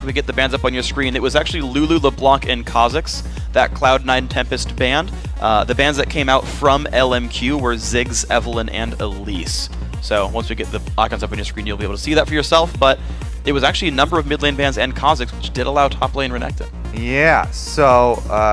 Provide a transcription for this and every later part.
we get the bands up on your screen, it was actually Lulu, LeBlanc, and Kha'Zix, that Cloud9 Tempest band. The bands that came out from LMQ were Ziggs, Evelynn, and Elise. So once we get the icons up on your screen, you'll be able to see that for yourself, but it was actually a number of mid lane bans and Kha'Zix, which did allow top lane Renekton. Yeah, so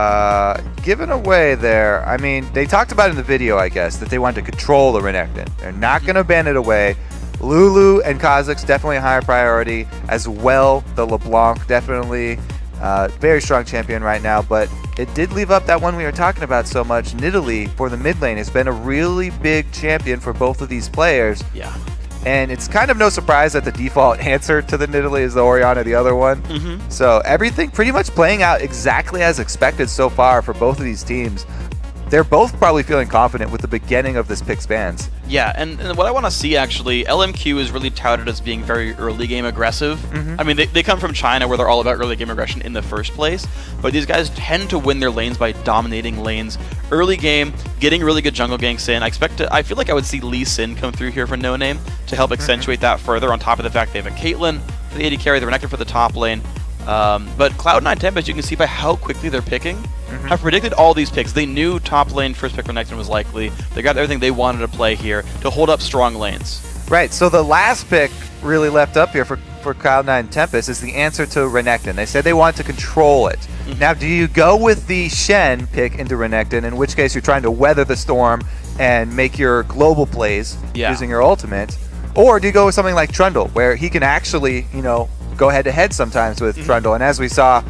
giving away there, I mean, they talked about in the video, I guess, that they wanted to control the Renekton. They're not going to ban it away. Lulu and Kha'Zix definitely a higher priority, as well the LeBlanc, definitely very strong champion right now, but it did leave up that one we were talking about so much. Nidalee for the mid lane has been a really big champion for both of these players. Yeah. And it's kind of no surprise that the default answer to the Nidalee is the Orianna, the other one. So everything pretty much playing out exactly as expected so far for both of these teams. They're both probably feeling confident with the beginning of this pick spans. Yeah, and what I want to see, actually, LMQ is really touted as being very early game aggressive. I mean, they come from China where they're all about early game aggression in the first place, but these guys tend to win their lanes by dominating lanes early game, getting really good jungle ganks in. I feel like I would see Lee Sin come through here for No Name to help accentuate that further, on top of the fact they have a Caitlyn for the AD carry, the Renekton for the top lane. But Cloud9 Tempest, you can see by how quickly they're picking, have predicted all these picks. They knew top lane first pick Renekton was likely. They got everything they wanted to play here to hold up strong lanes. Right, so the last pick really left up here for Cloud9 Tempest is the answer to Renekton. They said they want to control it. Now, do you go with the Shen pick into Renekton, in which case you're trying to weather the storm and make your global plays using your ultimate, or do you go with something like Trundle, where he can actually, you know, go head-to-head sometimes with Trundle? And as we saw,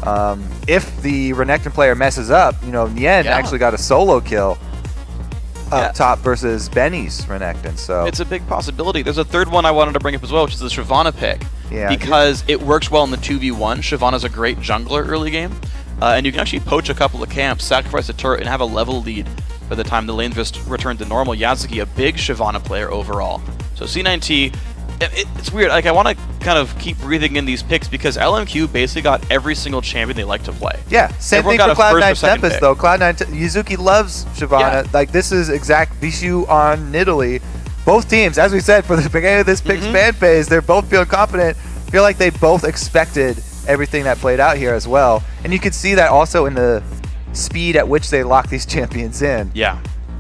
if the Renekton player messes up, you know, Nien actually got a solo kill up top versus Benny's Renekton. So it's a big possibility. There's a third one I wanted to bring up as well, which is the Shyvana pick. Yeah, because it works well in the 2v1. Shyvana's a great jungler early game, and you can actually poach a couple of camps, sacrifice a turret, and have a level lead by the time the lanes just return to normal. Yazuki, a big Shyvana player overall. So C9T, it's weird. Like, I want to kind of keep breathing in these picks because LMQ basically got every single champion they like to play. Yeah, same thing for Cloud9 Tempest though. Cloud9, Yuzuki loves Shyvana. Like, this is exact Vishu on Nidalee. Both teams, as we said, for the beginning of this pick span phase, they're both feeling confident. Feel like they both expected everything that played out here as well. And you can see that also in the speed at which they lock these champions in. Yeah.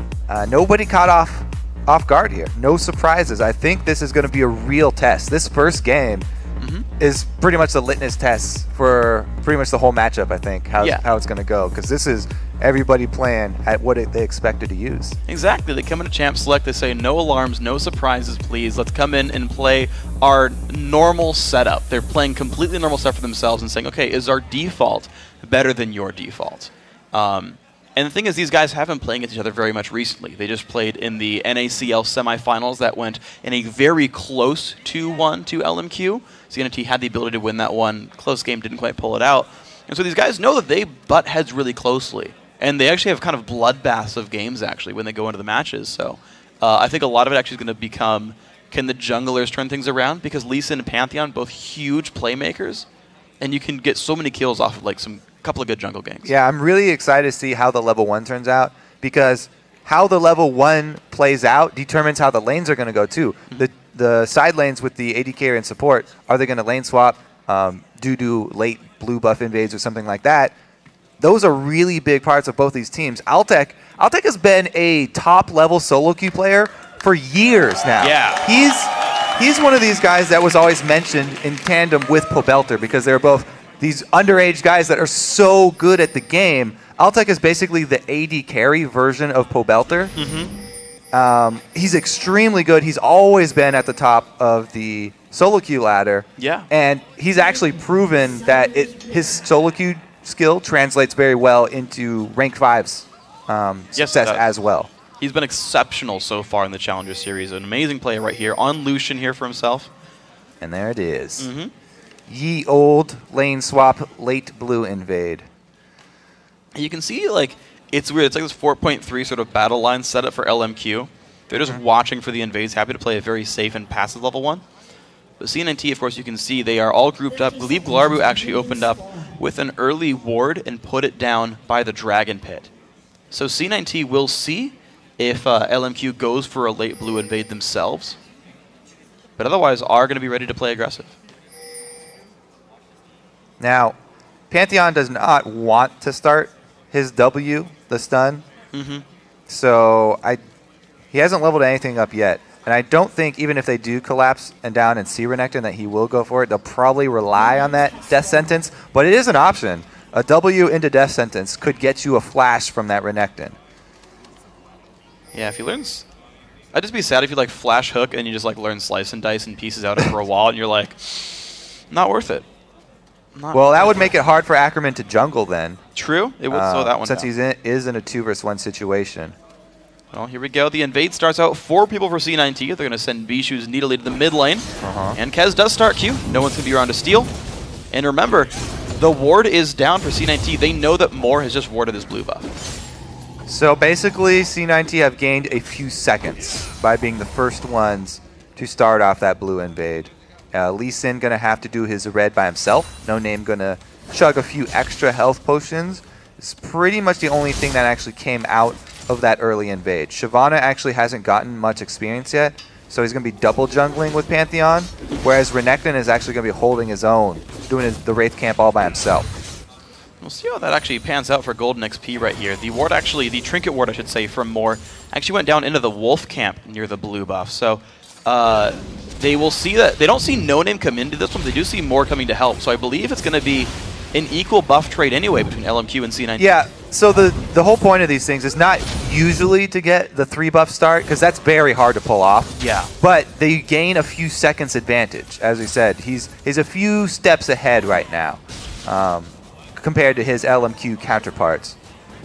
Nobody caught off guard here. No surprises. I think this is going to be a real test. This first game is pretty much the litmus test for pretty much the whole matchup, I think, how it's going to go. Because this is everybody playing at what they expected to use. Exactly. They come into Champ Select, they say, no alarms, no surprises, please. Let's come in and play our normal setup. They're playing completely normal stuff for themselves and saying, okay, is our default better than your default? And the thing is, these guys haven't played against each other very much recently. They just played in the NACL semifinals that went in a very close 2-1 to LMQ. C9T had the ability to win that one. Close game, didn't quite pull it out. And so these guys know that they butt heads really closely. And they actually have kind of bloodbaths of games, actually, when they go into the matches. So I think a lot of it actually is going to become, can the junglers turn things around? Because Lee Sin and Pantheon, both huge playmakers. And you can get so many kills off of like some couple of good jungle ganks. Yeah, I'm really excited to see how the level 1 turns out, because how the level 1 plays out determines how the lanes are going to go too. The side lanes with the AD carry and support, are they going to lane swap due to late blue buff invades or something like that? Those are really big parts of both these teams. Altec has been a top level solo queue player for years now. Yeah. He's one of these guys that was always mentioned in tandem with Pobelter, because they're both these underage guys that are so good at the game. Altec is basically the AD carry version of Pobelter. He's extremely good. He's always been at the top of the solo queue ladder. Yeah. And he's actually proven that his solo queue skill translates very well into rank 5's success as well. He's been exceptional so far in the Challenger Series. An amazing player right here on Lucian here for himself. And there it is. Ye old lane swap, late blue invade. You can see, like, it's weird. It's like this 4.3 sort of battle line setup for LMQ. They're just watching for the invades, happy to play a very safe and passive level 1. But C9T, of course, you can see they are all grouped up. I believe Glarbu actually opened up with an early ward and put it down by the Dragon Pit. So C9T will see if LMQ goes for a late blue invade themselves, but otherwise are going to be ready to play aggressive. Now, Pantheon does not want to start his W, the stun. So he hasn't leveled anything up yet. And I don't think, even if they do collapse and down and see Renekton, that he will go for it. They'll probably rely on that Death Sentence, but it is an option. A W into Death Sentence could get you a flash from that Renekton. Yeah, if he learns... I'd just be sad if you like flash hook and you just like learn slice and dice and pieces out over a wall and you're like, not worth it. Well, that would make it hard for Ackerman to jungle then. True. It would slow that one since down. He is in a 2 versus 1 situation. Well, here we go. The invade starts out 4 people for C9T. They're going to send Bishu's Nidalee to the mid lane. And Kez does start Q. No one's going to be around to steal. And remember, the ward is down for C9T. They know that Moore has just warded his blue buff. So basically, C9T have gained a few seconds by being the first ones to start off that blue invade. Lee Sin going to have to do his red by himself. No Name going to chug a few extra health potions. It's pretty much the only thing that actually came out of that early invade. Shyvana actually hasn't gotten much experience yet, so he's going to be double jungling with Pantheon, whereas Renekton is actually going to be holding his own, doing the Wraith camp all by himself. We'll see how that actually pans out for Golden XP right here. The ward actually, the Trinket ward I should say, from Moore actually went down into the Wolf camp near the blue buff. So they will see that, they don't see No Name come into this one, but they do see Moore coming to help. So I believe it's going to be an equal buff trade anyway between LMQ and C9T. Yeah, so the whole point of these things is not usually to get the 3 buff start, because that's very hard to pull off. Yeah. But they gain a few seconds advantage. As we said, he's a few steps ahead right now. Compared to his LMQ counterparts.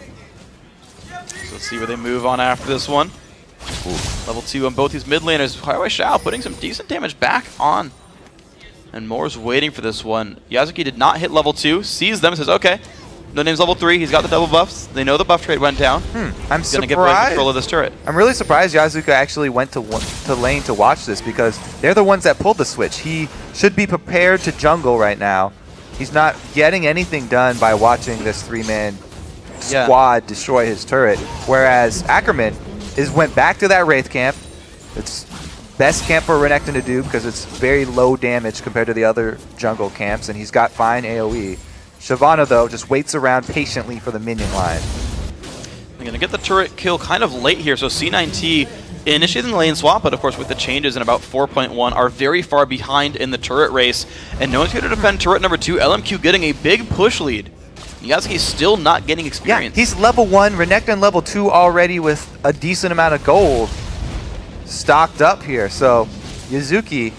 So let's see where they move on after this one. Level 2 on both these mid laners. Highway Shao putting some decent damage back on. And Moore's waiting for this one. Yasuki did not hit level 2, sees them, says, okay, No Name's level 3, he's got the double buffs. They know the buff trade went down. I'm He's gonna get back control of this turret. I'm really surprised Yasuka actually went to lane to watch this, because they're the ones that pulled the switch. He should be prepared to jungle right now. He's not getting anything done by watching this 3-man squad destroy his turret. Whereas Ackerman went back to that Wraith camp. It's best camp for Renekton to do because it's very low damage compared to the other jungle camps, and he's got fine AoE. Shyvana, though, just waits around patiently for the minion line. They're going to get the turret kill kind of late here, so C9T initiating the lane swap, but of course with the changes in about 4.1 are very far behind in the turret race, and no one's going to defend turret number 2. LMQ getting a big push lead. Yasuki's still not getting experience. Yeah, he's level 1, Renekton level 2 already with a decent amount of gold stocked up here. So Yasuki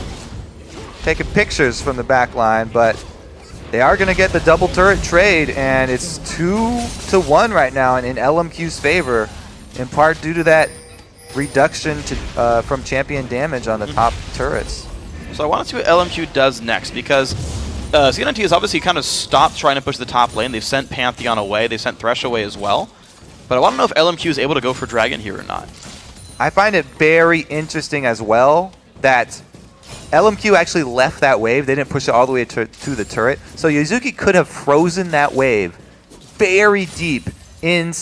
taking pictures from the back line, but they are going to get the double turret trade, and it's 2-1 right now and in LMQ's favor, in part due to that reduction to, from champion damage on the top turrets. So I want to see what LMQ does next, because C9T has obviously kind of stopped trying to push the top lane. They've sent Pantheon away. They've sent Thresh away as well. But I want to know if LMQ is able to go for Dragon here or not. I find it very interesting as well that LMQ actually left that wave. They didn't push it all the way to the turret. So Yasuki could have frozen that wave very deep in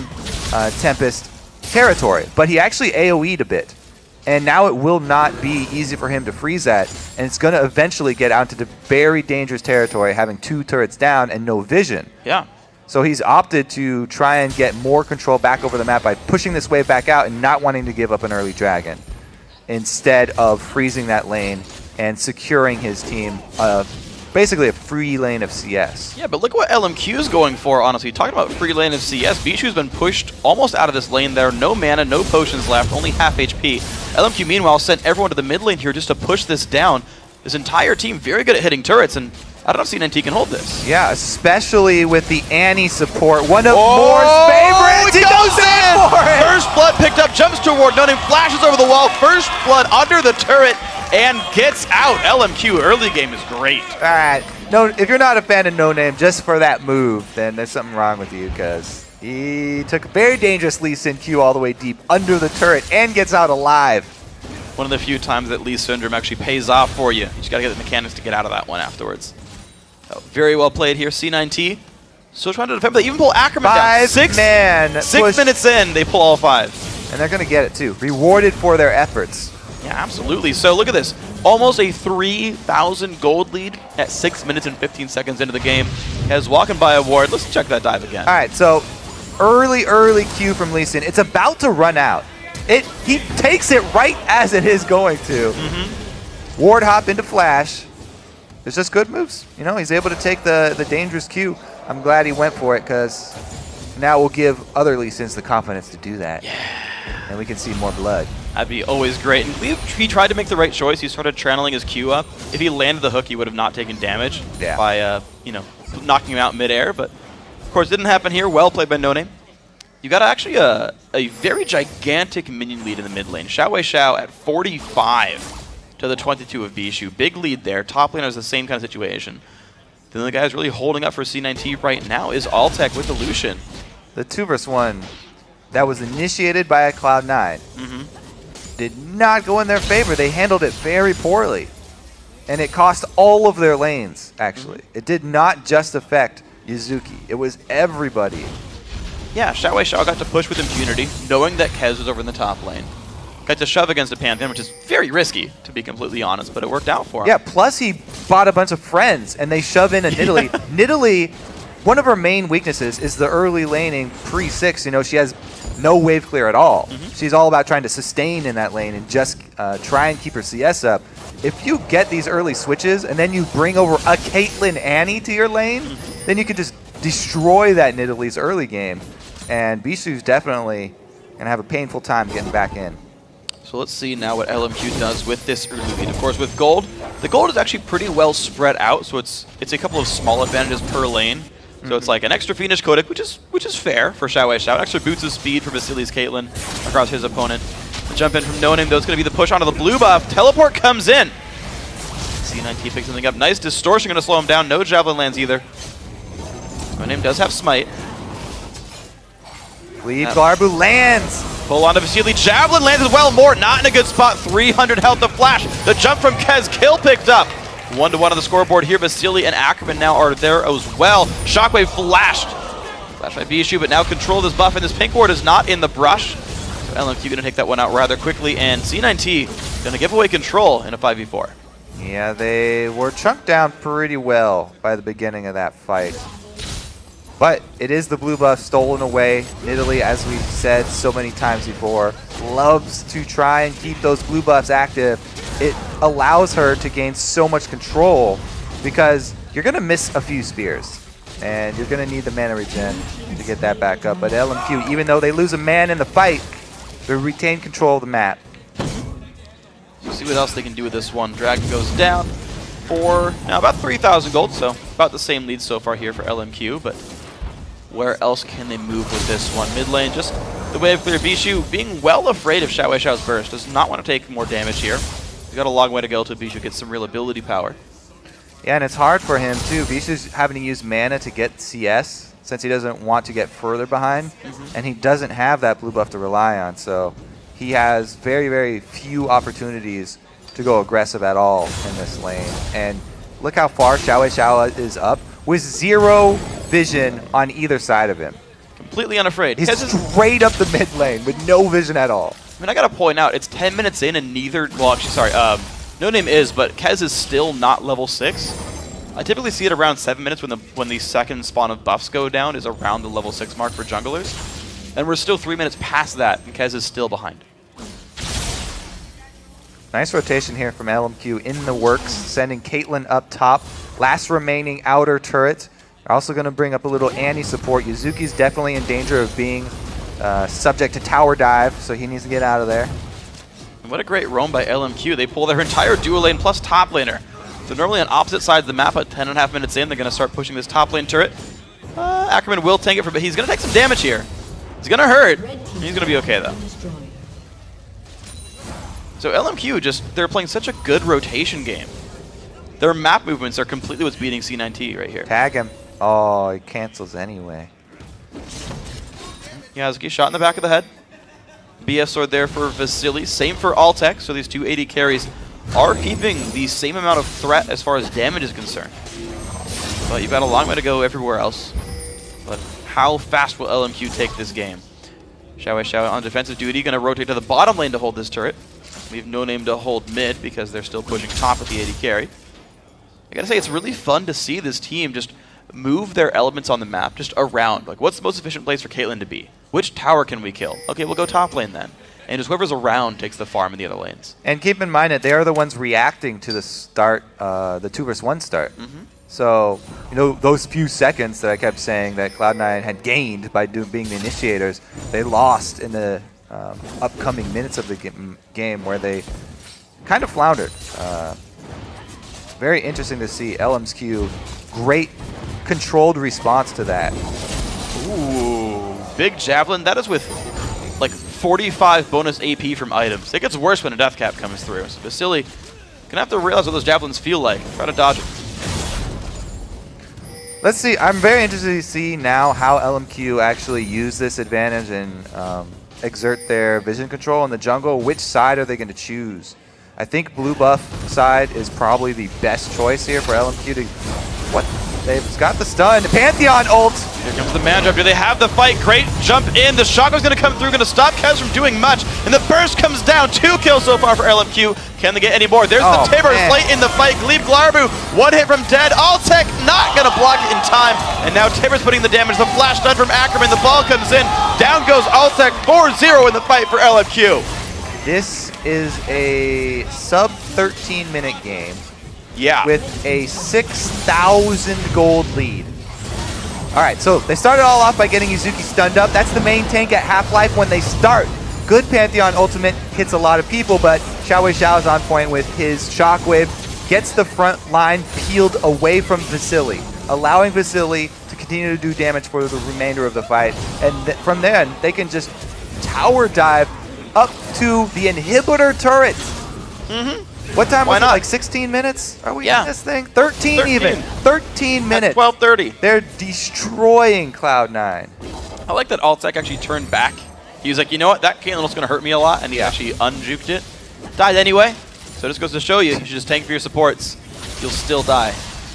C9 Tempest territory. But he actually AoE'd a bit. And now it will not be easy for him to freeze that. And it's going to eventually get out into the very dangerous territory, having 2 turrets down and no vision. Yeah. So he's opted to try and get more control back over the map by pushing this wave back out and not wanting to give up an early dragon, instead of freezing that lane and securing his team basically a free lane of CS. Yeah, but look what LMQ is going for, honestly. Talking about free lane of CS, Bishu's been pushed almost out of this lane there. No mana, no potions left, only half HP. LMQ, meanwhile, sent everyone to the mid lane here just to push this down. This entire team very good at hitting turrets, and I don't know if C9T can hold this. Yeah, especially with the Annie support. One of Moore's favorites. He goes in for it! First Blood picked up, jumps toward No Name, flashes over the wall. First Blood under the turret and gets out. LMQ early game is great. All right. No, if you're not a fan of No Name just for that move, then there's something wrong with you, because he took a very dangerous Lee Sin Q all the way deep under the turret and gets out alive. One of the few times that Lee Syndrome actually pays off for you. You just got to get the mechanics to get out of that one afterwards. Oh, very well played here, C9T. Still trying to defend, but they even pull Ackerman down. 6 minutes in, they pull all 5. And they're going to get it too. Rewarded for their efforts. Yeah, absolutely. So look at this. almost a 3,000 gold lead at 6 minutes and 15 seconds into the game. Kez walking by a ward. Let's check that dive again. All right, so early Q from Lee Sin. It's about to run out. He takes it right as it is going to. Ward hop into flash. It's just good moves. You know, he's able to take the dangerous Q. I'm glad he went for it because now we'll give other Lee Sins the confidence to do that. Yeah. And we can see more blood. That'd be always great. And he tried to make the right choice. He started channeling his Q up. If he landed the hook, he would have not taken damage by, you know, knocking him out midair. But, of course, didn't happen here. Well played by No Name. You got actually a very gigantic minion lead in the mid lane. Xiao at 45 to the 22 of Bishu. Big lead there. Top laner is the same kind of situation. Then the guy who's really holding up for C9T right now is Altec with the Lucian. The 2v1 that was initiated by a Cloud9 did not go in their favor. They handled it very poorly. And it cost all of their lanes, actually. It did not just affect Yuzuki. It was everybody. Yeah, Xiao got to push with impunity, knowing that Kez was over in the top lane. Got to shove against a Pantheon, which is very risky, to be completely honest, but it worked out for him. Yeah, plus he bought a bunch of friends, and they shove in a Nidalee. Nidalee, one of her main weaknesses is the early laning pre-6. You know, she has no wave clear at all. She's all about trying to sustain in that lane and just try and keep her CS up. If you get these early switches, and then you bring over a Caitlyn Annie to your lane, then you can just destroy that Nidalee's early game. And Bishu's definitely going to have a painful time getting back in. So let's see now what LMQ does with this early lead. Of course, with gold, the gold is actually pretty well spread out, so it's a couple of small advantages per lane. So it's like an extra Fiendish Kodak, which is fair for Xiao. Extra boots of speed for Vasili's Caitlyn across his opponent. The jump in from No Name, though, is going to be the push onto the blue buff. Teleport comes in. C9T picks something up. Nice distortion, going to slow him down. No Javelin lands either. No Name does have Smite. Lead Garbu lands. Pull onto Vasili. Javelin lands as well. Mort not in a good spot. 300 health to flash. The jump from Kez. Kill picked up. 1-1 on the scoreboard here. Vasili and Ackerman now are there as well. Shockwave flashed. Flashed by Bishu, but now control this buff, and this pink ward is not in the brush. So LMQ going to take that one out rather quickly, and C9T going to give away control in a 5v4. Yeah, they were chunked down pretty well by the beginning of that fight. But it is the blue buff stolen away. Nidalee, as we've said so many times before, loves to try and keep those blue buffs active. It allows her to gain so much control because you're going to miss a few spears. And you're going to need the mana regen to get that back up. But LMQ, even though they lose a man in the fight, they retain control of the map. We'll see what else they can do with this one. Dragon goes down for now about 3,000 gold, so about the same lead so far here for LMQ. But where else can they move with this one? Mid lane, just the wave clear. Bishu being well afraid of Xiao's burst. Does not want to take more damage here. He's got a long way to go till Bishu gets some real ability power. Yeah, and it's hard for him too. Bishu's having to use mana to get CS since he doesn't want to get further behind. And he doesn't have that blue buff to rely on. So he has very, very few opportunities to go aggressive at all in this lane. And look how far Xiao is up with zero vision on either side of him. Completely unafraid. He's straight up the mid lane with no vision at all. I mean, I gotta point out, it's 10 minutes in and neither, well, actually, sorry, No Name is, but Kez is still not level 6. I typically see it around 7 minutes when the second spawn of buffs go down is around the level 6 mark for junglers. And we're still 3 minutes past that, and Kez is still behind. Nice rotation here from LMQ in the works, sending Caitlyn up top. Last remaining outer turret. They're also going to bring up a little Annie support. Yuzuki's definitely in danger of being subject to tower dive, so he needs to get out of there. And what a great roam by LMQ. They pull their entire dual lane plus top laner. So normally on opposite sides of the map, at 10.5 minutes in, they're going to start pushing this top lane turret. Ackerman will tank it for a bit. He's going to take some damage here. It's going to hurt. He's going to be okay, though. So LMQ, they're playing such a good rotation game. Their map movements are completely what's beating C9T right here. Tag him. Oh, he cancels anyway. Yazuki shot in the back of the head. BF sword there for Vasili. Same for Altec. So these two AD carries are keeping the same amount of threat as far as damage is concerned. But you've got a long way to go everywhere else. But how fast will LMQ take this game? Xiao on defensive duty. Going to rotate to the bottom lane to hold this turret. We have no name to hold mid because they're still pushing top with the AD carry. I gotta say, it's really fun to see this team just move their elements on the map just around. Like, what's the most efficient place for Caitlyn to be? Which tower can we kill? Okay, we'll go top lane then. And just whoever's around takes the farm in the other lanes. And keep in mind that they are the ones reacting to the start, the 2 versus 1 start. So, you know, those few seconds that I kept saying that Cloud9 had gained by being the initiators, they lost in the upcoming minutes of the game where they kind of floundered. Very interesting to see LMQ. Great controlled response to that. Ooh, big javelin. That is with like 45 bonus AP from items. It gets worse when a death cap comes through. So Vasily gonna have to realize what those javelins feel like. Try to dodge it. Let's see. I'm very interested to see now how LMQ actually use this advantage and exert their vision control in the jungle. Which side are they going to choose? I think blue buff side is probably the best choice here for LMQ to... What? They've got the stun. Pantheon ult. Here comes the man drop. Do they have the fight? Great jump in. The shotgun's going to come through, going to stop Kez from doing much. And the burst comes down. 2 kills so far for LMQ. Can they get any more? There's the Timbers late in the fight. Glebe Glarbu, 1 hit from dead. Alltech not going to block it in time. And now Timbers putting the damage. The flash stun from Ackerman. The ball comes in. Down goes Alltech. 4-0 in the fight for LMQ. This is a sub 13-minute game. Yeah. With a 6,000 gold lead. All right, so they started all off by getting Yuzuki stunned up. That's the main tank at Half-Life when they start. Good Pantheon ultimate hits a lot of people, but Xiao Xiao is on point with his shockwave. Gets the front line peeled away from Vasily, allowing Vasily to continue to do damage for the remainder of the fight. And from then, they can just tower dive up to the inhibitor turret. What time was it? Like 16 minutes? Are we in this thing? 13 even. 13 minutes. 12:30. They're destroying Cloud9. I like that Alltech actually turned back. He was like, you know what? That Caitlyn was going to hurt me a lot, and he actually unjuked it. Died anyway. So it just goes to show you, you should just tank for your supports. You'll still die.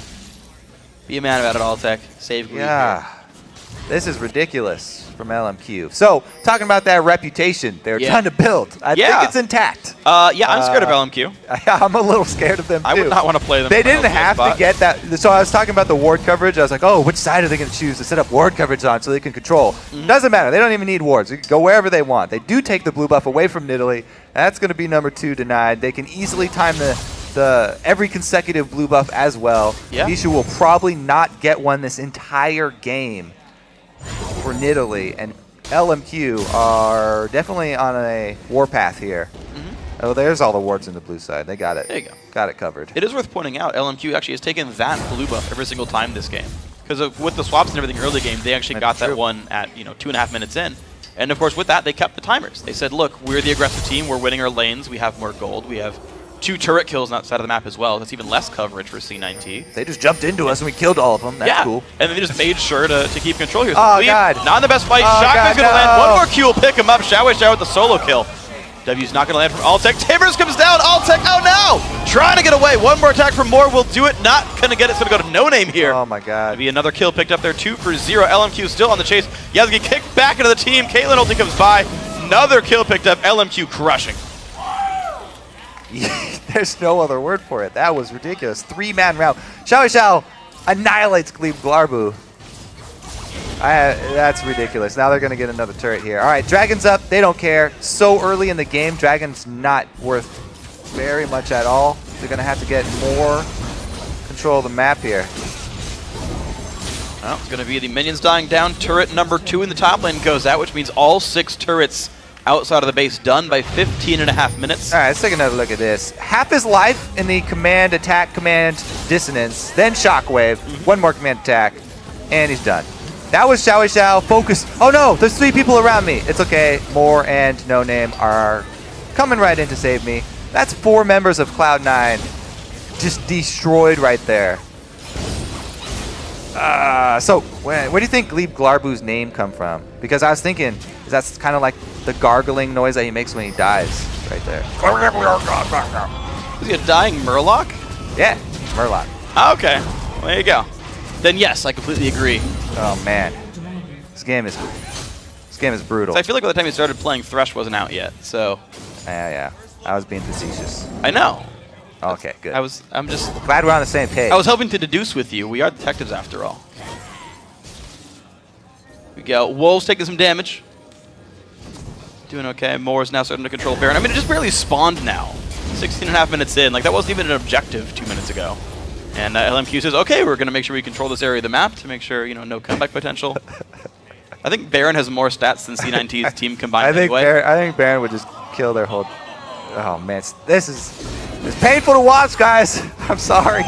Be a man about it, Alltech. Save Glebe. Yeah. This is ridiculous from LMQ. So, talking about that reputation they're trying to build. I think it's intact. Yeah, I'm scared of LMQ. I'm a little scared of them, too. I would not want to play them. They didn't have to get that. So, I was talking about the ward coverage. I was like, oh, which side are they going to choose to set up ward coverage on so they can control? Doesn't matter. They don't even need wards. They can go wherever they want. They do take the blue buff away from Nidalee. That's going to be number 2 denied. They can easily time the every consecutive blue buff as well. Nisha will probably not get one this entire game for Nidalee, and LMQ are definitely on a warpath here. Oh, there's all the wards in the blue side. They got it. There you go. Got it covered. It is worth pointing out, LMQ actually has taken that blue buff every single time this game. Because with the swaps and everything early game, they actually got that one at 2.5 minutes in. And of course, with that, they kept the timers. They said, look, we're the aggressive team. We're winning our lanes. We have more gold. We have 2 turret kills on that side of the map as well. That's even less coverage for C9T. They just jumped into us and we killed all of them. That's cool. And then they just made sure to keep control here. So oh, God. Not in the best fight. Shotgun's going to land. One more Q will pick him up. Xiao Xiao with the solo kill. W's not going to land from Alltech. Timbers comes down. Alltech, oh no! Trying to get away. One more attack from Moore will do it. Not going to get it. It's going to go to No Name here. Oh, my God. Maybe another kill picked up there. 2-0. LMQ still on the chase. Yasuki kicked back into the team. Caitlyn ulti comes by. Another kill picked up. LMQ crushing. There's no other word for it. That was ridiculous. 3-man round. Xiao Xiao annihilates Glebe Glarbu. That's ridiculous. Now they're going to get another turret here. All right, Dragon's up. They don't care. So early in the game, Dragon's not worth very much at all. They're going to have to get more control of the map here. Well, it's going to be the minions dying down. Turret number 2 in the top lane goes out, which means all 6 turrets outside of the base done by 15.5 minutes. All right, let's take another look at this. Half his life in the command, attack, command, dissonance, then shockwave, 1 more command attack, and he's done. That was Xiao Xiao. Focus. Oh no, there's 3 people around me. It's okay. Moore and No Name are coming right in to save me. That's 4 members of Cloud9 just destroyed right there. So, where do you think Glebe Glarbu's name come from? Because I was thinking, that's kind of like the gargling noise that he makes when he dies, right there. Is he a dying Murloc? Yeah, Murloc. Okay, well, there you go. Then yes, I completely agree. Oh man, this game is brutal. So I feel like by the time he started playing, Thresh wasn't out yet. So yeah. I was being facetious. I know. Okay, good. I'm just glad we're on the same page. I was hoping to deduce with you. We are detectives after all. We go. Wolves taking some damage. Doing okay. Moore's now starting to control Baron. I mean, it just barely spawned now. 16.5 minutes in. Like, that wasn't even an objective 2 minutes ago. And LMQ says, okay, we're going to make sure we control this area of the map to make sure, you know, no comeback potential. I think Baron has more stats than C9T's team combined. I think Baron would just kill their whole... Oh, man. It's painful to watch, guys. I'm sorry.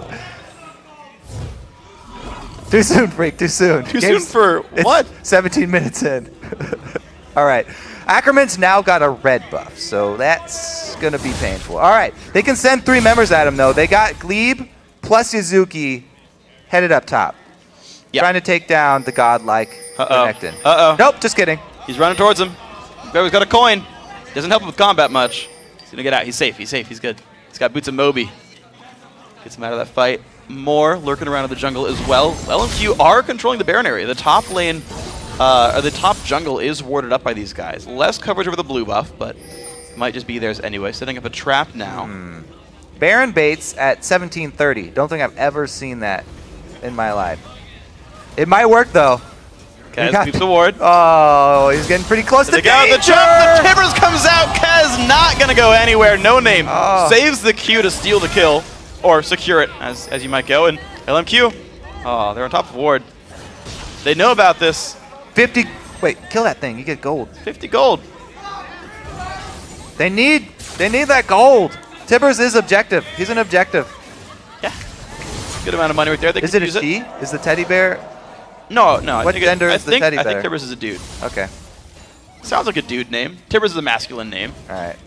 Too soon, Freak. Too soon. Too soon for what? 17 minutes in. All right. Ackerman's now got a red buff, so that's going to be painful. All right. They can send 3 members at him, though. They got Glebe plus Yuzuki headed up top. Yep. Trying to take down the godlike Renekton. Nope, just kidding. He's running towards him. He's got a coin. Doesn't help him with combat much. He's going to get out. He's safe. He's safe. He's good. He's got Boots of Moby. Gets him out of that fight. More lurking around in the jungle as well. LMQ are controlling the Baron area. The top lane, or the top jungle is warded up by these guys. Less coverage over the blue buff, but might just be theirs anyway. Setting up a trap now. Baron baits at 1730. Don't think I've ever seen that in my life. It might work, though. Kez keeps the ward. Oh, he's getting pretty close to danger. The jump, the Timbers comes out. Kez not going to go anywhere. No name. Saves the Q to steal the kill, or secure it, as you might go. And LMQ, they're on top of ward. They know about this. 50. Wait, kill that thing. You get gold. 50 gold. They need that gold. Timbers is objective. He's an objective. Yeah. Good amount of money right there. They is it a she? Is the teddy bear? No. What gender is the teddy bear? I think Timbers is a dude. Okay. Sounds like a dude name. Timbers is a masculine name. All right.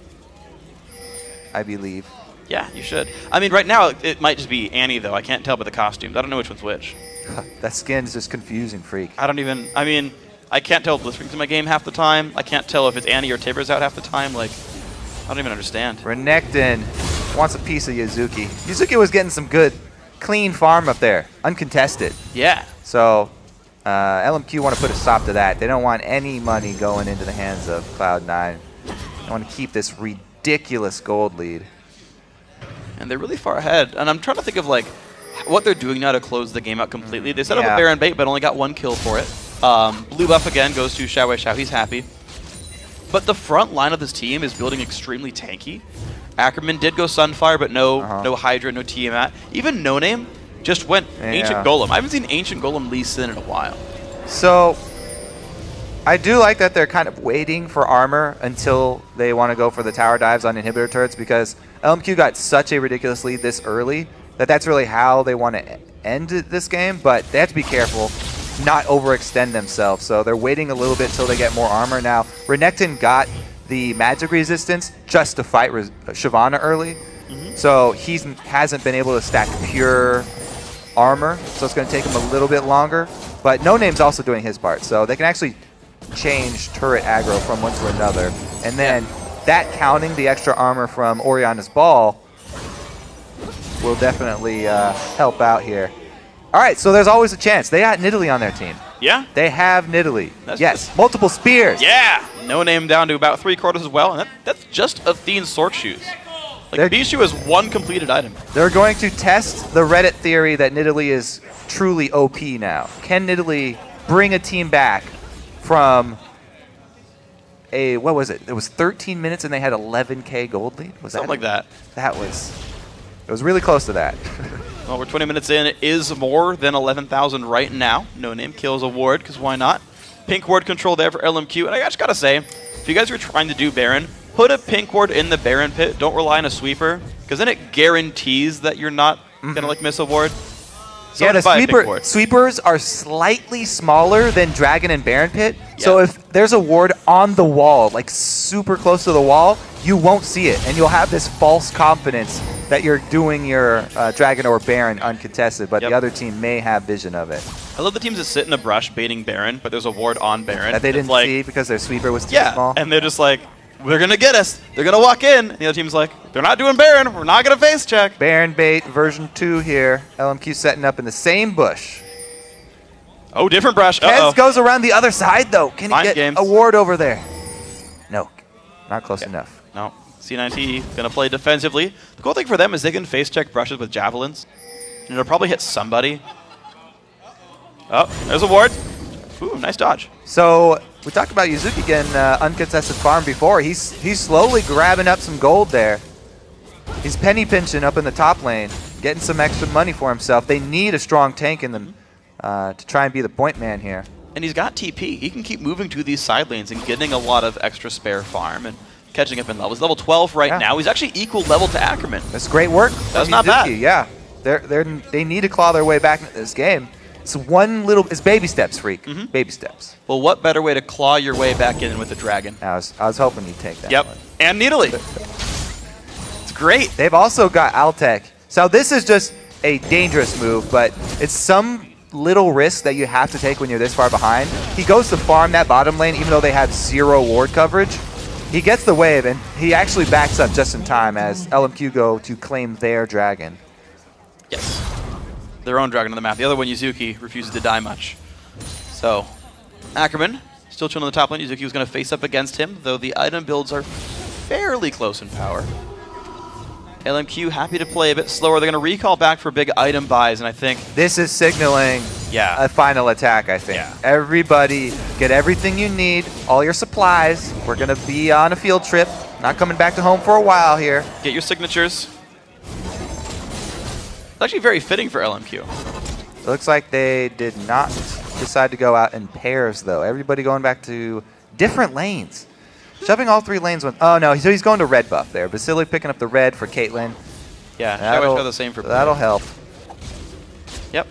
I believe. Yeah, you should. I mean, right now, it might just be Annie, though. I can't tell by the costumes. I don't know which one's which. That skin is just confusing, Freak. I mean, I can't tell if Blitzkrieg's in my game half the time. I can't tell if it's Annie or Timbers out half the time. Like, I don't even understand. Renekton wants a piece of Yuzuki. Yuzuki was getting some good, clean farm up there. Uncontested. Yeah. So, LMQ want to put a stop to that. They don't want any money going into the hands of Cloud9. They want to keep this ridiculous gold lead. And they're really far ahead. And I'm trying to think of, like, what they're doing now to close the game out completely. They set up a Baron bait, but only got 1 kill for it. Blue buff again goes to Xiao Wei Xiao. He's happy. But the front line of this team is building extremely tanky. Ackerman did go Sunfire, but no Hydra, no Tiamat. Even No Name just went Ancient Golem. I haven't seen Ancient Golem Lee Sin in a while. So, I do like that they're kind of waiting for armor until they want to go for the tower dives on inhibitor turrets, because LMQ got such a ridiculous lead this early that that's really how they want to end this game, but they have to be careful, not overextend themselves. So they're waiting a little bit until they get more armor. Now, Renekton got the magic resistance just to fight Shyvana early, so he hasn't been able to stack pure armor, so it's going to take him a little bit longer. But No Name's also doing his part, so they can actually change turret aggro from one to another. And then that counting the extra armor from Oriana's Ball will definitely help out here. All right, so there's always a chance. They got Nidalee on their team. Yeah? They have Nidalee. Yes, multiple spears. Yeah! No Name down to about 3/4 as well, and that's just Athene's Sork Shoes. Like, Bishu has 1 completed item. They're going to test the Reddit theory that Nidalee is truly OP now. Can Nidalee bring a team back from a, what was it? It was 13 minutes and they had 11K gold lead? Was something like that. It was really close to that. Well, we're 20 minutes in. It is more than 11,000 right now. No Name kills a ward, because why not? Pink ward control there for LMQ. And I just got to say, if you guys are trying to do Baron, put a pink ward in the Baron pit. Don't rely on a sweeper, because then it guarantees that you're not going to like miss a ward. So yeah, the sweepers are slightly smaller than Dragon and Baron pit. Yeah. So if there's a ward on the wall, like super close to the wall, you won't see it, and you'll have this false confidence that you're doing your Dragon or Baron uncontested, but the other team may have vision of it. I love the teams that sit in a brush baiting Baron, but there's a ward on Baron. That they didn't see because their sweeper was too small? And they're just like, they're going to get us. They're going to walk in. And the other team's like, they're not doing Baron. We're not going to face check. Baron bait version 2 here. LMQ setting up in the same bush. Oh, different brush. Kez goes around the other side, though. Can he get a ward over there? No, not close enough. No. C9T going to play defensively. The cool thing for them is they can face check brushes with javelins. And it'll probably hit somebody. Oh, there's a ward. Ooh, nice dodge. So we talked about Yuzuki getting uncontested farm before. He's slowly grabbing up some gold there. He's penny pinching up in the top lane, getting some extra money for himself. They need a strong tank in them to try and be the point man here. And he's got TP. He can keep moving to these side lanes and getting a lot of extra spare farm and catching up in levels. Level 12 right now. He's actually equal level to Ackerman. That's great work. That's not bad. Yeah, they need to claw their way back into this game. It's baby steps, Freak. Baby steps. Well, what better way to claw your way back in with the dragon? I was hoping you'd take that. Yep. one. And Needly. It's great. They've also got Altec. So this is just a dangerous move, but it's some little risk that you have to take when you're this far behind. He goes to farm that bottom lane, even though they have 0 ward coverage. He gets the wave, and he actually backs up just in time as LMQ go to claim their dragon. Yes. Their own dragon on the map. The other one, Yuzuki, refuses to die much. So, Ackerman still chilling on the top lane. Yuzuki was going to face up against him, though the item builds are fairly close in power. LMQ happy to play a bit slower. They're going to recall back for big item buys, and I think this is signaling a final attack, I think. Yeah. Everybody, get everything you need, all your supplies. We're going to be on a field trip, not coming back to home for a while here. Get your signatures. It's actually very fitting for LMQ. It looks like they did not decide to go out in pairs, though. Everybody going back to different lanes. Shoving all 3 lanes. Oh, no, so he's going to red buff there. Vasily picking up the red for Caitlyn. Yeah, that'll the same for that'll help. Yep.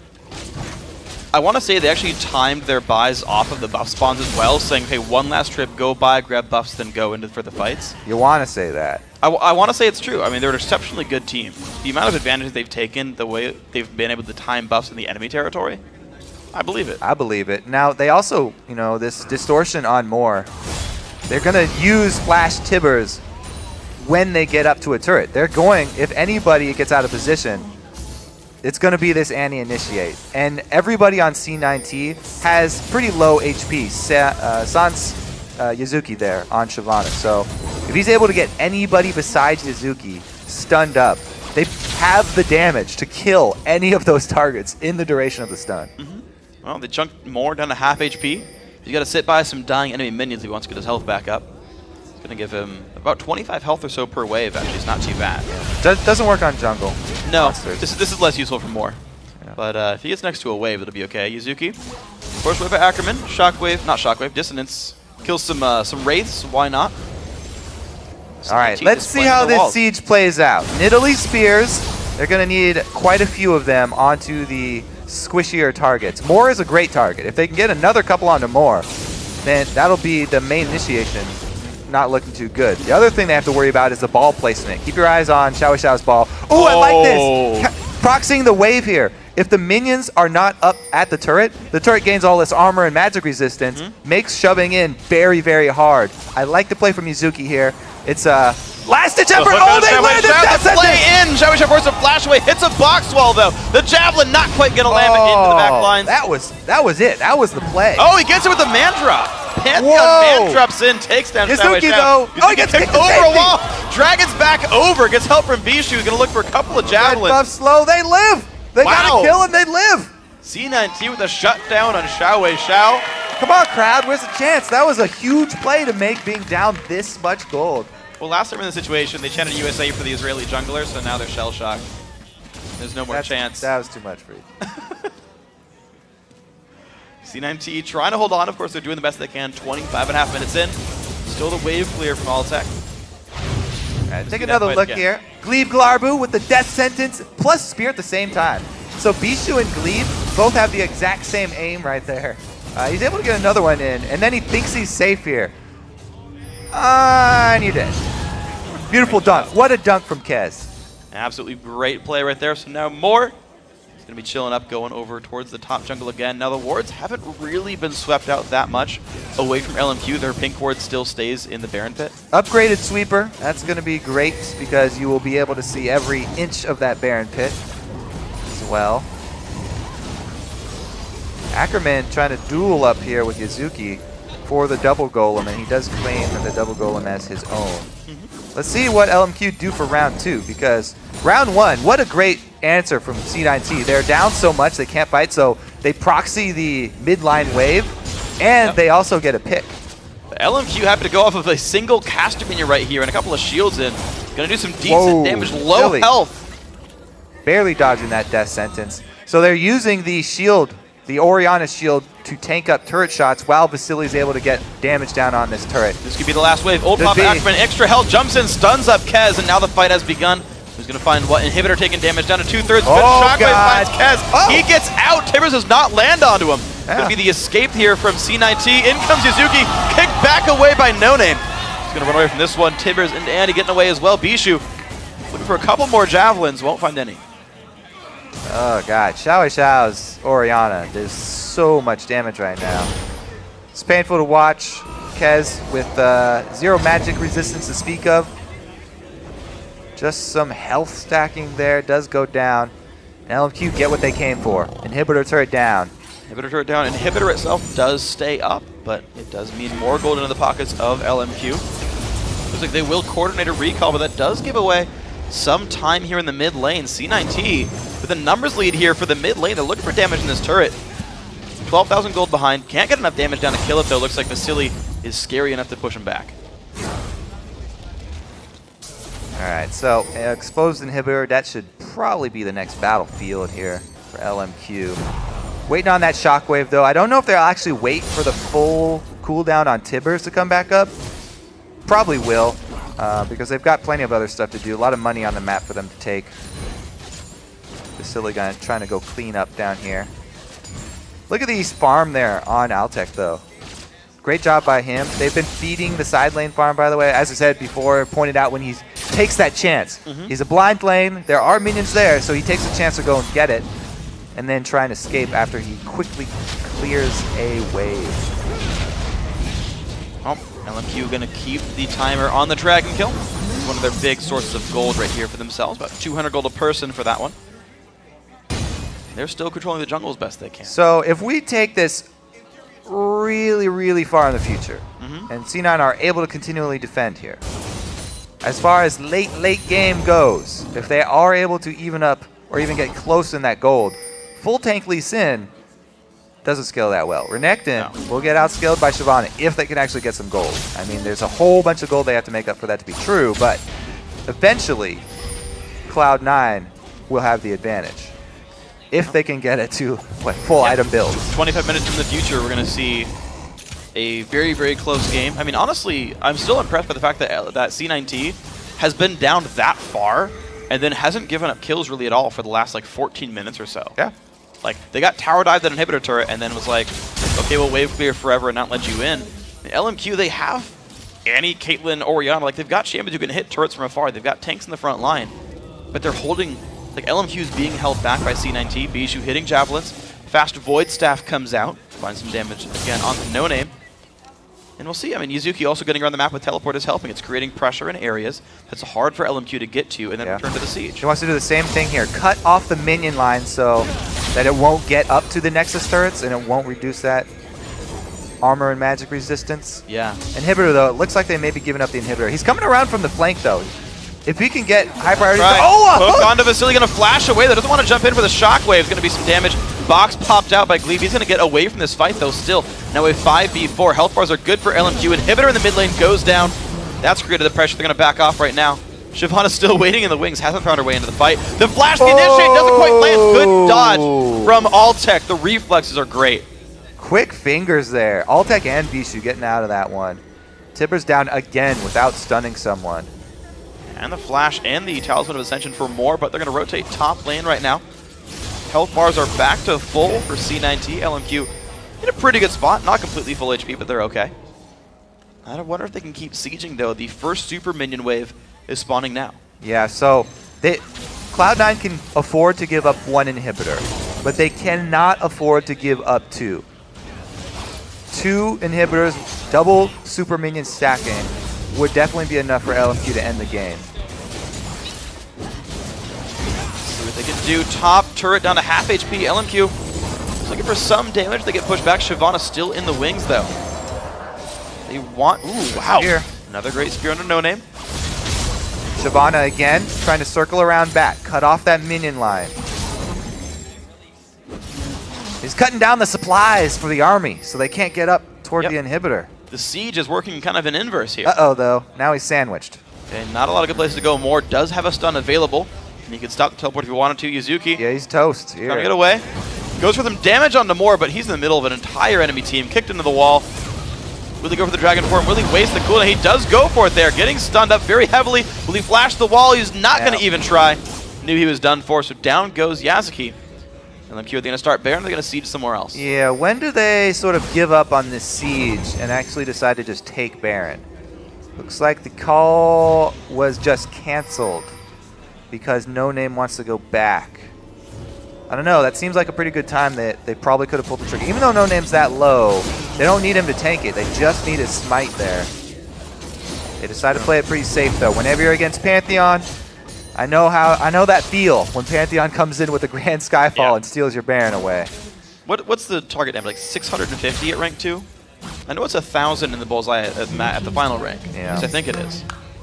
I want to say they actually timed their buys off of the buff spawns as well, saying, hey, one last trip, go buy, grab buffs, then go into for the fights. You want to say that. I want to say it's true. I mean, they're an exceptionally good team. The amount of advantage they've taken, the way they've been able to time buffs in the enemy territory, I believe it. I believe it. Now, they also, this distortion on Moore, they're going to use Flash Tibbers when they get up to a turret. They're going, if anybody gets out of position, it's going to be this anti-initiate. And everybody on C9T has pretty low HP. Sans Yuzuki there on Shyvana. So if he's able to get anybody besides Yuzuki stunned up, they have the damage to kill any of those targets in the duration of the stun. Well, they chunked Moore down to half HP. He's got to sit by some dying enemy minions if he wants to get his health back up. It's going to give him about 25 health or so per wave. Actually, it's not too bad. Doesn't work on jungle. No, this is less useful for Moore. Yeah. But if he gets next to a wave, it'll be okay. Yuzuki, force wave by Ackerman. Shockwave, not shockwave, dissonance. Kills some wraiths. Why not? All right, let's see how this siege plays out. Nidalee Spears, they're going to need quite a few of them onto the squishier targets. Moore is a great target. If they can get another couple onto Moore, then that'll be the main initiation. Not looking too good. The other thing they have to worry about is the ball placement. Keep your eyes on Xiao Xiao's ball. Ooh, I like this! Proxying the wave here. If the minions are not up at the turret gains all this armor and magic resistance, makes shoving in very, very hard. I like the play from Yuzuki here. It's a last-ditch effort. Oh, they landed that play in. Xiao Xiao forces a flash away. Hits a box wall, though. The javelin not quite going to land into the back lines. That was it. That was the play. Oh, he gets it with the man drop. Pantheon man drops in, takes down Yuzuki, though. Oh, he gets kicked over a wall. Dragon's back over. Gets help from Bishu. He's going to look for a couple of javelins. Red buff slow. They live. They got to kill him. They live. C9T with a shutdown on Xiao Xiao. Come on, crowd. Where's the chance? That was a huge play to make being down this much gold. Well, last time in the situation, they chanted USA for the Israeli junglers, so now they're shell-shocked. There's no more chance. That was too much for you. C9T trying to hold on. Of course, they're doing the best they can. 25.5 minutes in. Still the wave clear from Altec. Take another look here. Glebe Glarbu with the death sentence plus spear at the same time. So Bishu and Glebe both have the exact same aim right there. He's able to get another one in, and then he thinks he's safe here. And you're dead. Beautiful dunk. What a dunk from Kez. Absolutely great play right there. So now Moore is going to be chilling up, going over towards the top jungle again. Now the wards haven't really been swept out that much away from LMQ. Their pink ward still stays in the Baron pit. Upgraded sweeper. That's going to be great because you will be able to see every inch of that Baron pit as well. Ackerman trying to duel up here with Yuzuki for the double golem, and he does claim the double golem as his own. Let's see what LMQ do for round 2, because round 1, what a great answer from C9T. They're down so much they can't fight, so they proxy the mid-line wave, and they also get a pick. LMQ happy to go off of a single caster minion right here and a couple of shields in. Gonna do some decent damage, low health. Barely dodging that death sentence. So they're using the shield, the Orianna shield, to tank up turret shots while Vasili's able to get damage down on this turret. This could be the last wave. Old Pop Ackerman, extra health, jumps in, stuns up Kez, and now the fight has begun. Who's going to find what? Inhibitor taking damage down to 2/3. Shockwave finds Kez. He gets out. Tibbers does not land onto him. Going to be the escape here from C9T. In comes Yuzuki, kicked back away by No Name. He's going to run away from this one. Tibbers and Andy getting away as well. Bishu looking for a couple more javelins, won't find any. Oh god, Xiao's Orianna does so much damage right now. It's painful to watch. Kez with 0 magic resistance to speak of. Just some health stacking there, does go down. And LMQ get what they came for. Inhibitor turret down. Inhibitor turret down. Inhibitor itself does stay up, but it does mean more gold into the pockets of LMQ. Looks like they will coordinate a recall, but that does give away some time here in the mid lane. C9T with a numbers lead here for the mid lane. They're looking for damage in this turret. 12,000 gold behind. Can't get enough damage down to kill it, though. Looks like Vasili is scary enough to push him back. Alright, so exposed inhibitor, that should probably be the next battlefield here for LMQ. Waiting on that shockwave, though. I don't know if they'll actually wait for the full cooldown on Tibbers to come back up. Probably will, because they've got plenty of other stuff to do. A lot of money on the map for them to take. Vasili trying to go clean up down here. Look at these farm there on Altec, though. Great job by him. They've been feeding the side lane farm, by the way. As I said before, pointed out when he takes that chance. He's a blind lane. There are minions there, so he takes a chance to go and get it. And then try and escape after he quickly clears a wave. Oh, LMQ going to keep the timer on the Dragon Kill. One of their big sources of gold right here for themselves. About 200 gold a person for that one. They're still controlling the jungle as best they can. So if we take this really, really far in the future, and C9 are able to continually defend here, as far as late game goes, if they are able to even up or even get close in that gold, full tank Lee Sin doesn't scale that well. Renekton will get outskilled by Shyvana if they can actually get some gold. I mean, there's a whole bunch of gold they have to make up for that to be true, but eventually Cloud9 will have the advantage if they can get it to full item build. 25 minutes in the future, we're going to see a very, very close game. I mean, honestly, I'm still impressed by the fact that C9T has been down that far and then hasn't given up kills really at all for the last 14 minutes or so. Yeah. Like, they got tower dived that inhibitor turret and then was like, okay, we'll wave clear forever and not let you in. LMQ, they have Annie, Caitlyn, Orianna. Like, they've got champions who can hit turrets from afar. They've got tanks in the front line. But they're holding... Like, LMQ is being held back by C9T. Bijou hitting javelins. Fast Void Staff comes out. Finds some damage again onto No Name. And we'll see. I mean, Yuzuki also getting around the map with teleport is helping. It's creating pressure in areas that's hard for LMQ to get to and then return to the siege. He wants to do the same thing here. Cut off the minion line so that it won't get up to the Nexus turrets and it won't reduce that armor and magic resistance. Yeah. Inhibitor, though, it looks like they may be giving up the inhibitor. He's coming around from the flank, though. If he can get high priority... Hook onto Vasili, going to flash away. That doesn't want to jump in for the shockwave. Going to be some damage. Box popped out by Glebe. He's going to get away from this fight, though, still. Now we have 5v4. Health bars are good for LMQ. Inhibitor in the mid lane goes down. That's created the pressure. They're going to back off right now. Shyvana's still waiting in the wings. Hasn't found her way into the fight. The flash, the initiate doesn't quite land. Good dodge from Altec. The reflexes are great. Quick fingers there. Altec and Bishu getting out of that one. Tibbers down again without stunning someone. And the flash and the Talisman of Ascension for more, but they're going to rotate top lane right now. Health bars are back to full for C9T. LMQ in a pretty good spot. Not completely full HP, but they're okay. I wonder if they can keep sieging, though. The first super minion wave is spawning now. Yeah, so Cloud9 can afford to give up one inhibitor, but they cannot afford to give up two. Two inhibitors, double super minion stacking would definitely be enough for LMQ to end the game. See what they can do. Top turret down to half HP. LMQ is looking for some damage. They get pushed back. Shyvana still in the wings, though. They want... Ooh, wow. Spear. Another great spear under No Name. Shyvana again, trying to circle around back, cut off that minion line. He's cutting down the supplies for the army, so they can't get up toward the inhibitor. The siege is working kind of in inverse here. Uh-oh, though. Now he's sandwiched. And not a lot of good places to go. Moore does have a stun available, and he can stop the teleport if he wanted to. Yuzuki. Yeah, he's toast here. Trying to get away. Goes for some damage onto Moore, but he's in the middle of an entire enemy team. Kicked into the wall. Will he go for the Dragon Form? Will he waste the cooldown? He does go for it there. Getting stunned up very heavily. Will he flash the wall? He's not going to even try. Knew he was done for, so down goes Yasuki. LMQ, are they going to start Baron or are they going to siege somewhere else? Yeah, when do they sort of give up on this siege and actually decide to just take Baron? Looks like the call was just canceled because No Name wants to go back. I don't know, that seems like a pretty good time that they probably could have pulled the trigger. Even though No Name's that low, they don't need him to tank it. They just need his smite there. They decide to play it pretty safe though. Whenever you're against Pantheon, I know that feel when Pantheon comes in with a Grand Skyfall and steals your Baron away. What's the target damage? Like 650 at rank 2? I know it's 1,000 in the bullseye at the final rank. Yeah. Which I think it is.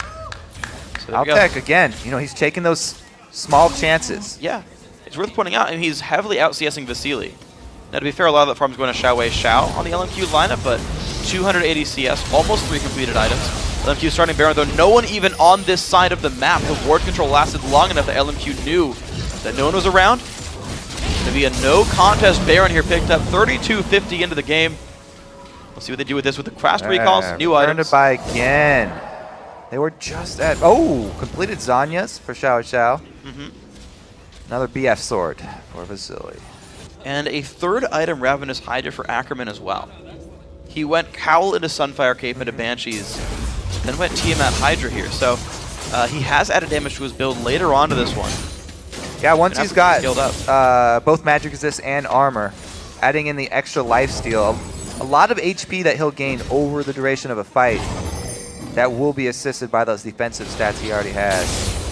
So Altec again, you know, he's taking those small chances. Yeah. It's worth pointing out, and he's heavily out CSing Vasily. Now, to be fair, a lot of that farm is going to Xiao Wei Xiao on the LMQ lineup, but 280 CS, almost 3 completed items. LMQ starting Baron, though no one even on this side of the map. The ward control lasted long enough that LMQ knew that no one was around. To be a no-contest Baron here, picked up 3250 into the game. We'll see what they do with this with the craft recalls, new items. Turned it by again. They were just at, completed Zanya's for Xiao Xiao. Another BF sword for Vasily. And a third item, Ravenous Hydra for Ackerman as well. He went Cowl into Sunfire Cape into Banshees, then went Tiamat Hydra here. So he has added damage to his build later on to this one. Yeah, once he's got both magic resist and armor, adding in the extra lifesteal, a lot of HP that he'll gain over the duration of a fight that will be assisted by those defensive stats he already has.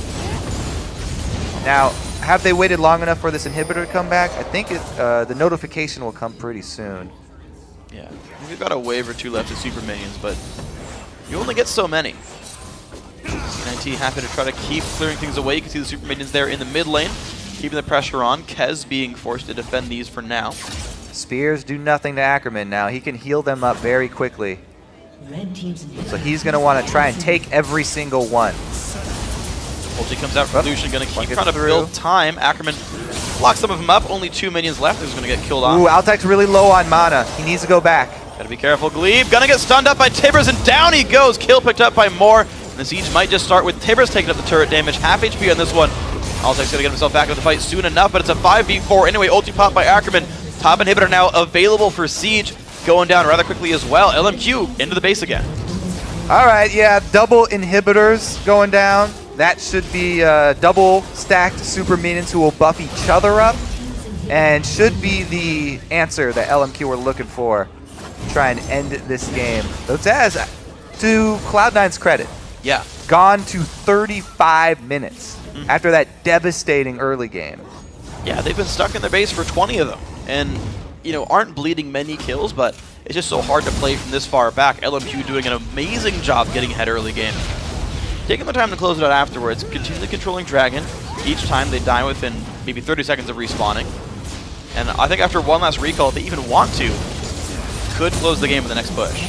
Now, have they waited long enough for this inhibitor to come back? I think the notification will come pretty soon. Yeah, we've got a wave or two left of super minions, but you only get so many. C9T happy to try to keep clearing things away. You can see the super minions there in the mid lane, keeping the pressure on. Kez being forced to defend these for now. Spears do nothing to Ackerman now. He can heal them up very quickly. So he's going to want to try and take every single one. Ulti comes out from Lucian, going to keep trying to build time. Ackerman locks some of them up. Only 2 minions left. He's going to get killed off. Ooh, Altec's really low on mana. He needs to go back. Gotta be careful. Glebe gonna get stunned up by Tibbers, and down he goes. Kill picked up by Moore. And the siege might just start with Tibbers taking up the turret damage. Half HP on this one. Altec's gonna get himself back into the fight soon enough, but it's a 5v4 anyway. Ulti pop by Ackerman. Top inhibitor now available for siege. Going down rather quickly as well. LMQ into the base again. All right, yeah, double inhibitors going down. That should be double stacked super minions who will buff each other up, and should be the answer that LMQ were looking for to try and end this game. Though Taz, to Cloud9's credit, gone to 35 minutes after that devastating early game. Yeah, they've been stuck in their base for 20 of them, and aren't bleeding many kills, but it's just so hard to play from this far back. LMQ doing an amazing job getting ahead early game. Taking the time to close it out afterwards, continually controlling Dragon. Each time they die within maybe 30 seconds of respawning. And I think after one last recall, if they even want to, could close the game with the next push.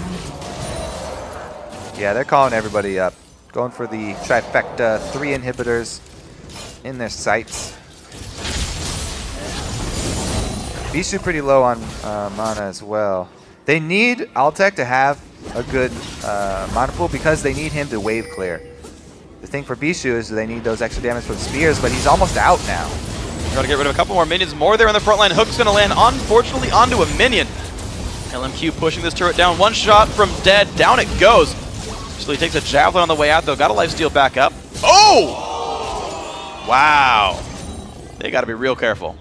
Yeah, they're calling everybody up. Going for the trifecta, 3 inhibitors in their sights. Bishu pretty low on mana as well. They need Altec to have a good mana pool because they need him to wave clear. The thing for Bishu is they need those extra damage from Spears, but he's almost out now. Trying to get rid of a couple more minions. More there in the front line. Hook's going to land, unfortunately, onto a minion. LMQ pushing this turret down. One shot from dead. Down it goes. So he takes a javelin on the way out, though. Got a lifesteal back up. Oh! Wow. They got to be real careful.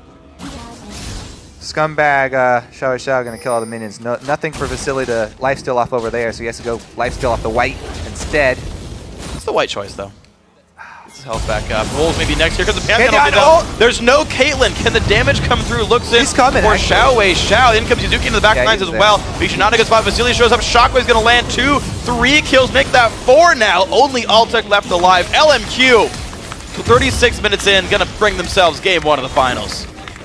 Scumbag Xiao Xiao going to kill all the minions. Nothing for Vasily to lifesteal off over there, so he has to go lifesteal off the white instead. It's the white choice, though. Gets his health back up. Rolls maybe next here because the Pantheon Pantheon, will be down. There's no Caitlyn. Can the damage come through? Looks in. He's coming, for actually. Xiaowei. Xiao. In comes Yuzuki into the back lines as well. He's not a good spot. Vasily shows up. Shockwave's going to land 2, 3 kills. Make that 4 now. Only Altec left alive. LMQ. 36 minutes in. Going to bring themselves game 1 of the finals.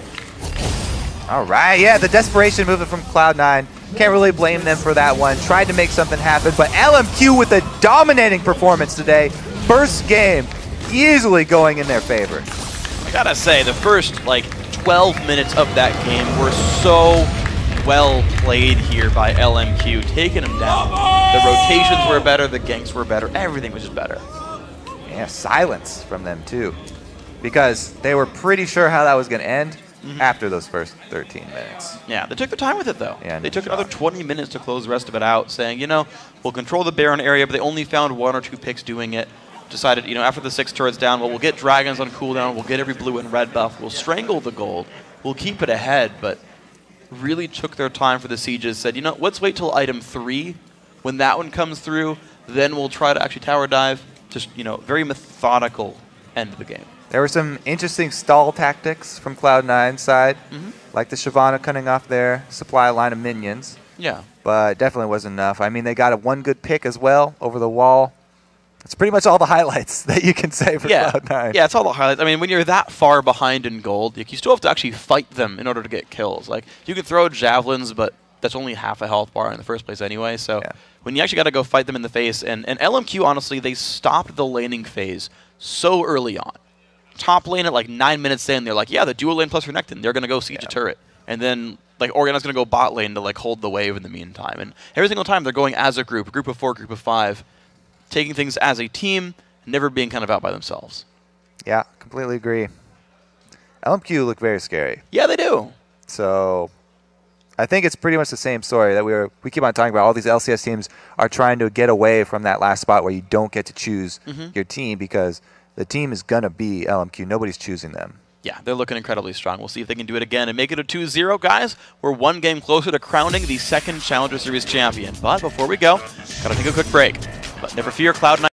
All right, yeah, the desperation movement from Cloud9. Can't really blame them for that one. Tried to make something happen, but LMQ with a dominating performance today. First game, easily going in their favor. I gotta say, the first, like, 12 minutes of that game were so well played here by LMQ, taking them down. The rotations were better, the ganks were better, everything was just better. Yeah, silence from them, too, because they were pretty sure how that was going to end. After those first 13 minutes. Yeah, they took their time with it, though. Yeah, they took another 20 minutes to close the rest of it out, saying, you know, we'll control the Baron area, but they only found 1 or 2 picks doing it. Decided, you know, after the 6 turrets down, well, we'll get dragons on cooldown, we'll get every blue and red buff, we'll strangle the gold, we'll keep it ahead, but really took their time for the sieges, said, you know, let's wait till item 3. When that one comes through, then we'll try to actually tower dive. Just, you know, very methodical end of the game. There were some interesting stall tactics from Cloud9's side, like the Shyvana cutting off their supply line of minions. Yeah. But definitely wasn't enough. I mean, they got one good pick as well over the wall. It's pretty much all the highlights that you can say for Cloud9. Yeah, it's all the highlights. I mean, when you're that far behind in gold, like, you still have to actually fight them in order to get kills. Like, you can throw javelins, but that's only half a health bar in the first place anyway. So when you actually got to go fight them in the face, and LMQ, honestly, they stopped the laning phase so early on. Top lane at like 9 minutes in, they're like, yeah, the dual lane plus Renekton, they're going to go siege a turret. And then like Oriana's going to go bot lane to like hold the wave in the meantime. And every single time they're going as a group of 4, group of 5, taking things as a team, never being kind of out by themselves. Yeah, completely agree. LMQ look very scary. Yeah, they do. So I think it's pretty much the same story that we keep on talking about. All these LCS teams are trying to get away from that last spot where you don't get to choose your team because the team is going to be LMQ. Nobody's choosing them. Yeah, they're looking incredibly strong. We'll see if they can do it again and make it a 2-0, guys. We're 1 game closer to crowning the 2nd Challenger Series champion. But before we go, got to take a quick break. But never fear, Cloud9